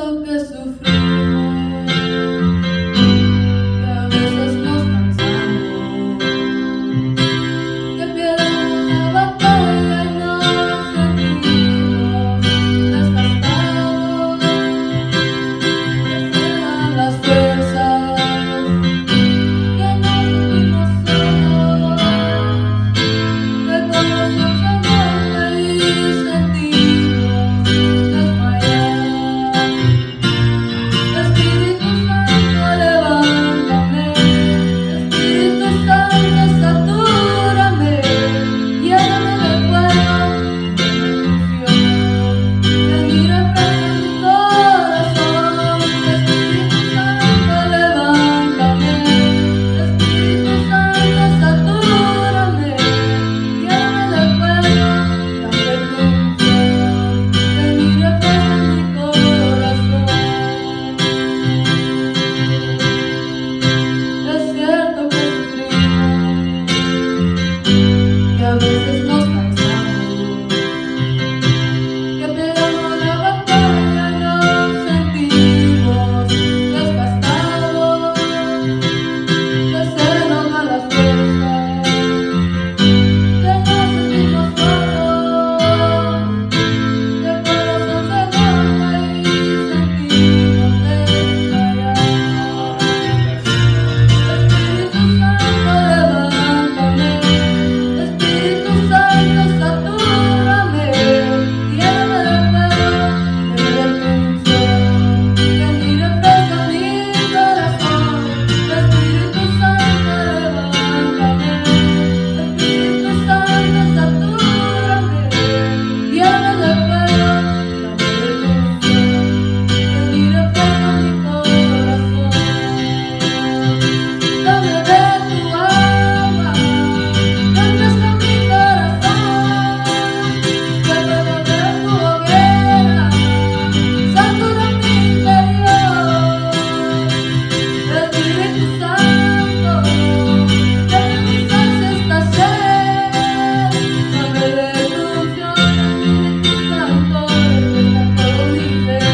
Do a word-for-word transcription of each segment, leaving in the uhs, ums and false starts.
tanto que sufrimos, que a veces nos cansamos, que pierdemos la batalla y nos sentimos desgastados, que se dan las fuerzas, que nos sentimos solos, que todo se enferma y sentimos desmayar. Espíritu Santo, levántame, Espíritu Santo, satúrame, lléname de fuego, de bendición, ven y refresca mi corazón. Espíritu Santo, levántame, Espíritu Santo, satúrame, lléname de fuego, dame tu unción, ven y refresca mi corazón. Es cierto que sufrimos, que a veces nos cansamos, que peleamos la batalla y nos sentimos desgastados, que se nos van las fuerzas, que nos sentimos solos, que el corazón se enoja y sentimos desmayar. Espíritu Santo, levántame, Espíritu Santo, satúrame, lléname de fuego, de tu unción, ven y refresca mi corazón. Espíritu Santo, levántame, Espíritu Santo, satúrame, lléname de fuego, dame de tu unción, ven y refresca mi corazón. Dame de tu agua, refresca mi corazón, que el fuego de tu hoguera satura mi interior. Espíritu Santo, ven y sacia esta sed, dame de tu unción, Espíritu Santo, refresca todo mi ser.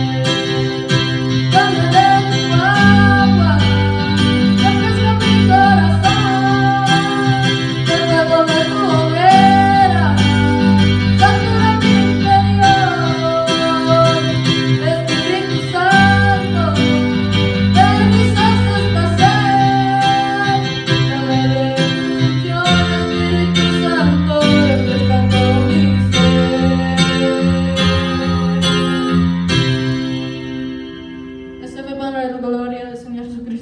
Dame de tu agua, refresca mi corazón, que el fuego de tu hoguera satura mi interior. Espíritu Santo, ven y sacia esta sed, dame de tu unción, Espíritu Santo, refresca todo mi ser. Ese fue para la gloria del Señor Jesucristo.